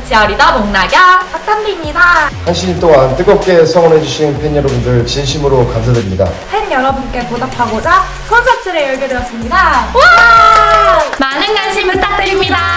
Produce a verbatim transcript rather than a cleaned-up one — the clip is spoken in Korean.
치어리더 목낙연 박탄비입니다. 한 시즌 동안 뜨겁게 성원해주신 팬 여러분들 진심으로 감사드립니다. 팬 여러분께 보답하고자 콘서트를 열게 되었습니다. 와! 많은 관심 부탁드립니다.